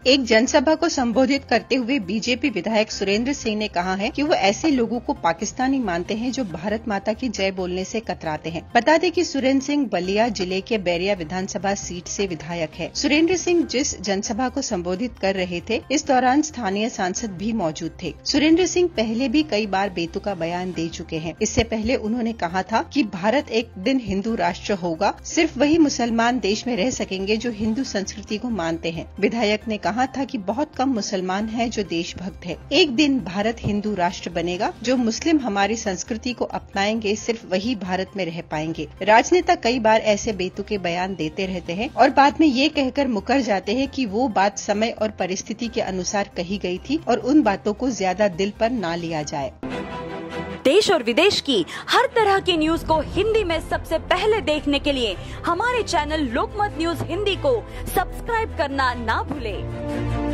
एक जनसभा को संबोधित करते हुए बीजेपी विधायक सुरेंद्र सिंह ने कहा है कि वो ऐसे लोगों को पाकिस्तानी मानते हैं जो भारत माता की जय बोलने से कतराते हैं। बता दें कि सुरेंद्र सिंह बलिया जिले के बैरिया विधानसभा सीट से विधायक है। सुरेंद्र सिंह जिस जनसभा को संबोधित कर रहे थे, इस दौरान स्थानीय सांसद भी मौजूद थे। सुरेंद्र सिंह पहले भी कई बार बेतुका बयान दे चुके हैं। इससे पहले उन्होंने कहा था कि भारत एक दिन हिंदू राष्ट्र होगा, सिर्फ वही मुसलमान देश में रह सकेंगे जो हिंदू संस्कृति को मानते हैं। विधायक ने कहा था कि बहुत कम मुसलमान हैं जो देशभक्त है। एक दिन भारत हिंदू राष्ट्र बनेगा, जो मुस्लिम हमारी संस्कृति को अपनाएंगे सिर्फ वही भारत में रह पाएंगे। राजनेता कई बार ऐसे बेतुके बयान देते रहते हैं और बाद में ये कहकर मुकर जाते हैं कि वो बात समय और परिस्थिति के अनुसार कही गई थी और उन बातों को ज्यादा दिल पर ना लिया जाए। देश और विदेश की हर तरह की न्यूज को हिंदी में सबसे पहले देखने के लिए हमारे चैनल लोकमत न्यूज हिंदी को सब्सक्राइब करना ना भूलें।